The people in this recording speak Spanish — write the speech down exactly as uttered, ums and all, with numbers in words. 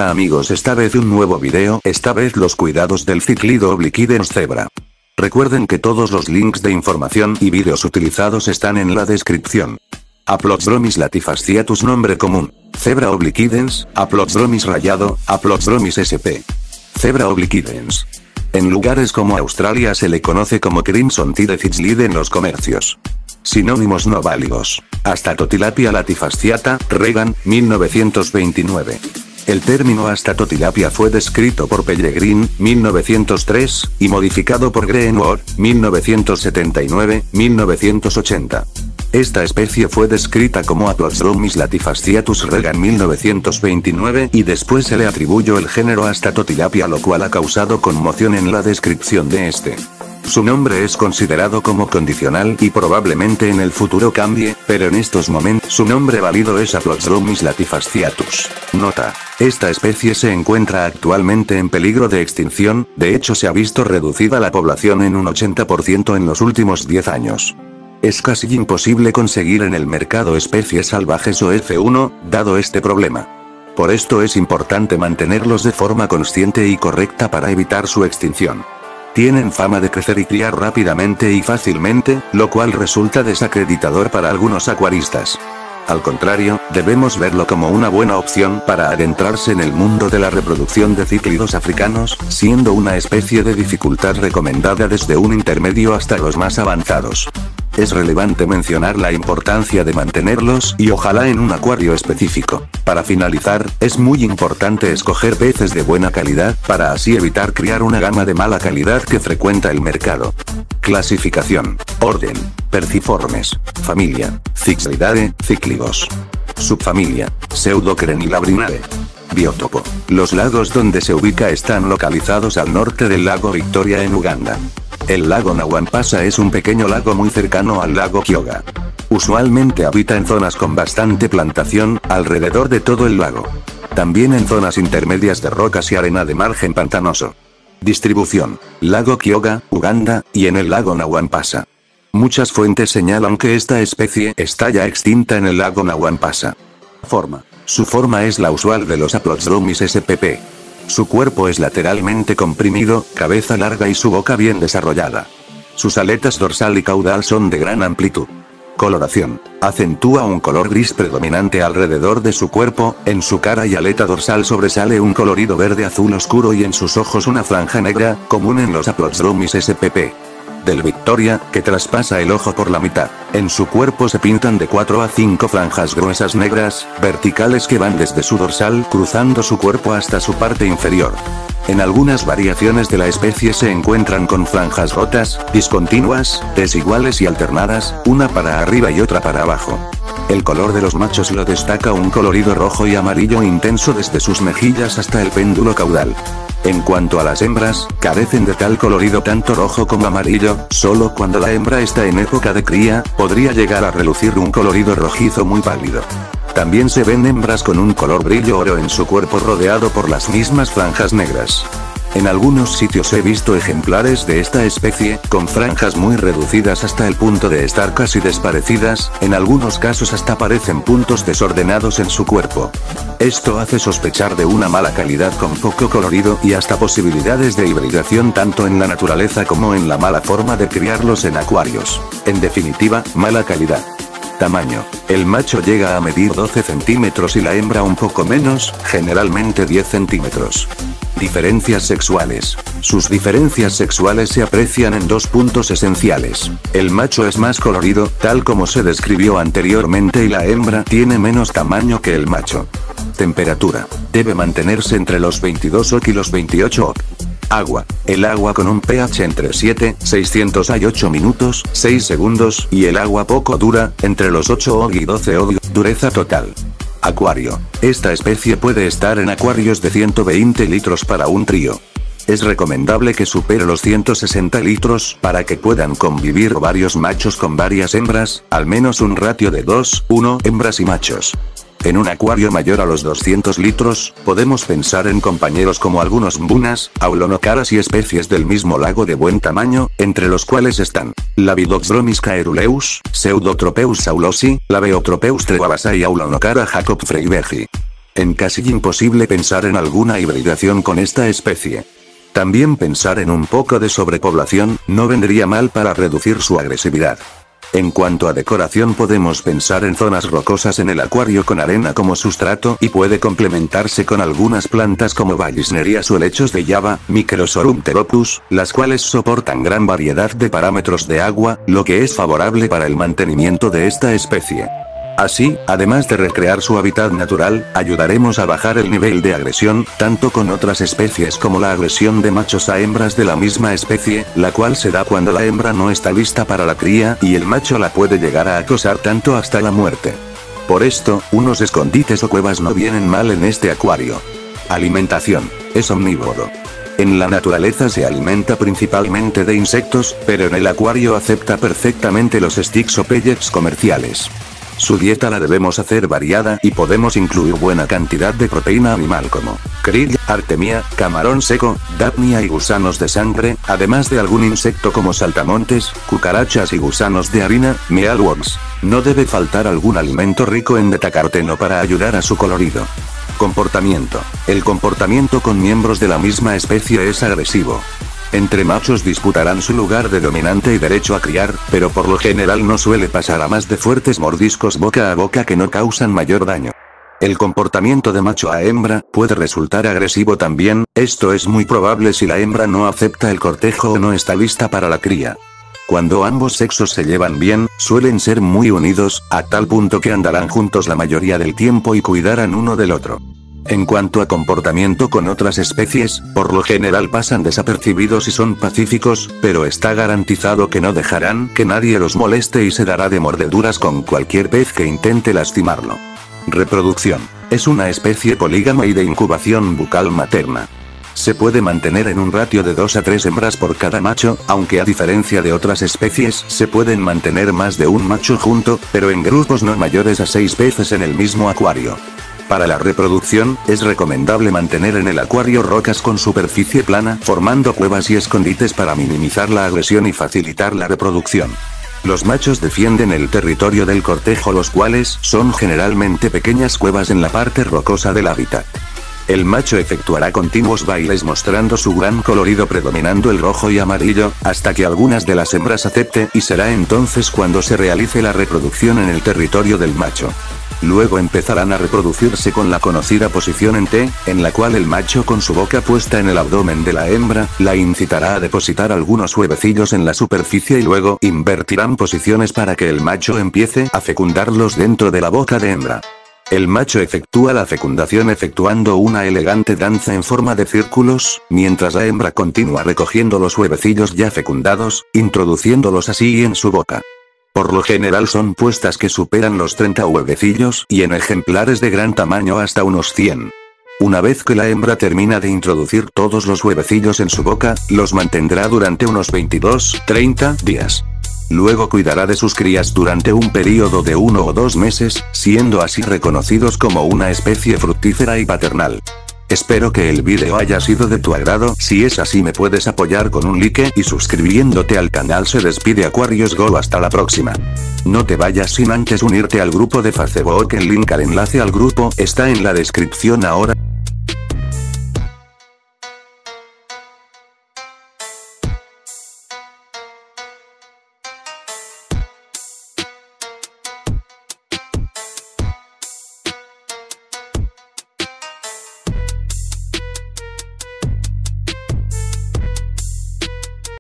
Hola amigos, esta vez un nuevo video, esta vez los cuidados del cíclido obliquidens cebra. Recuerden que todos los links de información y vídeos utilizados están en la descripción. Aplodromis latifasciatus nombre común, cebra obliquidens, Aplodromis rayado, Aplodromis sp. Cebra obliquidens. En lugares como Australia se le conoce como Crimson Tide Fitzlide en los comercios. Sinónimos no válidos. Astatotilapia latifasciata, Regan, mil novecientos veintinueve. El término Astatotilapia fue descrito por Pellegrin, mil novecientos tres, y modificado por Greenwood, mil novecientos setenta y nueve, mil novecientos ochenta. Esta especie fue descrita como Aplodromis latifasciatus Regan mil novecientos veintinueve y después se le atribuyó el género Astatotilapia, lo cual ha causado conmoción en la descripción de este. Su nombre es considerado como condicional y probablemente en el futuro cambie, pero en estos momentos su nombre válido es Aplodromis latifasciatus. Nota: esta especie se encuentra actualmente en peligro de extinción, de hecho se ha visto reducida la población en un ochenta por ciento en los últimos diez años. Es casi imposible conseguir en el mercado especies salvajes o F uno, dado este problema. Por esto es importante mantenerlos de forma consciente y correcta para evitar su extinción. Tienen fama de crecer y criar rápidamente y fácilmente, lo cual resulta desacreditador para algunos acuaristas. Al contrario, debemos verlo como una buena opción para adentrarse en el mundo de la reproducción de cíclidos africanos, siendo una especie de dificultad recomendada desde un intermedio hasta los más avanzados. Es relevante mencionar la importancia de mantenerlos y ojalá en un acuario específico. Para finalizar, es muy importante escoger peces de buena calidad, para así evitar criar una gama de mala calidad que frecuenta el mercado. Clasificación. Orden. Perciformes. Familia. Cixlidae, cíclidos. Subfamilia. Pseudocrenilabrinare. Biotopo. Los lagos donde se ubica están localizados al norte del lago Victoria en Uganda. El lago Nawampasa es un pequeño lago muy cercano al lago Kyoga. Usualmente habita en zonas con bastante plantación, alrededor de todo el lago. También en zonas intermedias de rocas y arena de margen pantanoso. Distribución: lago Kyoga, Uganda, y en el lago Nawampasa. Muchas fuentes señalan que esta especie está ya extinta en el lago Nawampasa. Forma. Su forma es la usual de los Aplodromis spp. Su cuerpo es lateralmente comprimido, cabeza larga y su boca bien desarrollada. Sus aletas dorsal y caudal son de gran amplitud. Coloración. Acentúa un color gris predominante alrededor de su cuerpo, en su cara y aleta dorsal sobresale un colorido verde azul oscuro y en sus ojos una franja negra, común en los Aplodromis spp. Del Victoria, que traspasa el ojo por la mitad. En su cuerpo se pintan de cuatro a cinco franjas gruesas negras, verticales que van desde su dorsal cruzando su cuerpo hasta su parte inferior. En algunas variaciones de la especie se encuentran con franjas rotas, discontinuas, desiguales y alternadas, una para arriba y otra para abajo. El color de los machos lo destaca un colorido rojo y amarillo intenso desde sus mejillas hasta el péndulo caudal. En cuanto a las hembras, carecen de tal colorido tanto rojo como amarillo, solo cuando la hembra está en época de cría, podría llegar a relucir un colorido rojizo muy pálido. También se ven hembras con un color brillo oro en su cuerpo rodeado por las mismas franjas negras. En algunos sitios he visto ejemplares de esta especie, con franjas muy reducidas hasta el punto de estar casi desparecidas, en algunos casos hasta parecen puntos desordenados en su cuerpo. Esto hace sospechar de una mala calidad con poco colorido y hasta posibilidades de hibridación tanto en la naturaleza como en la mala forma de criarlos en acuarios. En definitiva, mala calidad. Tamaño. El macho llega a medir doce centímetros y la hembra un poco menos, generalmente diez centímetros. Diferencias sexuales. Sus diferencias sexuales se aprecian en dos puntos esenciales. El macho es más colorido, tal como se describió anteriormente, y la hembra tiene menos tamaño que el macho. Temperatura. Debe mantenerse entre los veintidós oC y los veintiocho oC. Agua. El agua con un pH entre siete, seiscientos y ocho minutos, seis segundos, y el agua poco dura, entre los ocho oC y doce oC, dureza total. Acuario. Esta especie puede estar en acuarios de ciento veinte litros para un trío. Es recomendable que supere los ciento sesenta litros para que puedan convivir varios machos con varias hembras, al menos un ratio de dos, uno hembras y machos. En un acuario mayor a los doscientos litros, podemos pensar en compañeros como algunos mbunas, aulonocaras y especies del mismo lago de buen tamaño, entre los cuales están Labidoxdromis caeruleus, Pseudotropeus saulosi, Labeotropeus trewabasa y Aulonocara jacob freibergi. En casi imposible pensar en alguna hibridación con esta especie. También pensar en un poco de sobrepoblación, no vendría mal para reducir su agresividad. En cuanto a decoración podemos pensar en zonas rocosas en el acuario con arena como sustrato y puede complementarse con algunas plantas como Vallisnerias o helechos de Java, Microsorum pteropus, las cuales soportan gran variedad de parámetros de agua, lo que es favorable para el mantenimiento de esta especie. Así, además de recrear su hábitat natural, ayudaremos a bajar el nivel de agresión, tanto con otras especies como la agresión de machos a hembras de la misma especie, la cual se da cuando la hembra no está lista para la cría y el macho la puede llegar a acosar tanto hasta la muerte. Por esto, unos escondites o cuevas no vienen mal en este acuario. Alimentación. Es omnívoro. En la naturaleza se alimenta principalmente de insectos, pero en el acuario acepta perfectamente los sticks o pellets comerciales. Su dieta la debemos hacer variada y podemos incluir buena cantidad de proteína animal como krill, artemia, camarón seco, daphnia y gusanos de sangre, además de algún insecto como saltamontes, cucarachas y gusanos de harina, mealworms. No debe faltar algún alimento rico en betacaroteno para ayudar a su colorido. Comportamiento. El comportamiento con miembros de la misma especie es agresivo. Entre machos disputarán su lugar de dominante y derecho a criar, pero por lo general no suele pasar a más de fuertes mordiscos boca a boca que no causan mayor daño. El comportamiento de macho a hembra puede resultar agresivo también, esto es muy probable si la hembra no acepta el cortejo o no está lista para la cría. Cuando ambos sexos se llevan bien, suelen ser muy unidos, a tal punto que andarán juntos la mayoría del tiempo y cuidarán uno del otro. En cuanto a comportamiento con otras especies, por lo general pasan desapercibidos y son pacíficos, pero está garantizado que no dejarán que nadie los moleste y se dará de mordeduras con cualquier pez que intente lastimarlo. Reproducción. Es una especie polígama y de incubación bucal materna. Se puede mantener en un ratio de dos a tres hembras por cada macho, aunque a diferencia de otras especies se pueden mantener más de un macho junto, pero en grupos no mayores a seis peces en el mismo acuario. Para la reproducción, es recomendable mantener en el acuario rocas con superficie plana, formando cuevas y escondites para minimizar la agresión y facilitar la reproducción. Los machos defienden el territorio del cortejo, los cuales son generalmente pequeñas cuevas en la parte rocosa del hábitat. El macho efectuará continuos bailes mostrando su gran colorido predominando el rojo y amarillo, hasta que algunas de las hembras acepte y será entonces cuando se realice la reproducción en el territorio del macho. Luego empezarán a reproducirse con la conocida posición en T, en la cual el macho con su boca puesta en el abdomen de la hembra, la incitará a depositar algunos huevecillos en la superficie y luego invertirán posiciones para que el macho empiece a fecundarlos dentro de la boca de hembra. El macho efectúa la fecundación efectuando una elegante danza en forma de círculos, mientras la hembra continúa recogiendo los huevecillos ya fecundados, introduciéndolos así en su boca. Por lo general son puestas que superan los treinta huevecillos y en ejemplares de gran tamaño hasta unos cien. Una vez que la hembra termina de introducir todos los huevecillos en su boca, los mantendrá durante unos veintidós a treinta días. Luego cuidará de sus crías durante un período de uno o dos meses, siendo así reconocidos como una especie fructífera y paternal. Espero que el vídeo haya sido de tu agrado, si es así me puedes apoyar con un like y suscribiéndote al canal. Se despide Aquarius Go, hasta la próxima. No te vayas sin antes unirte al grupo de Facebook, el link al enlace al grupo está en la descripción ahora.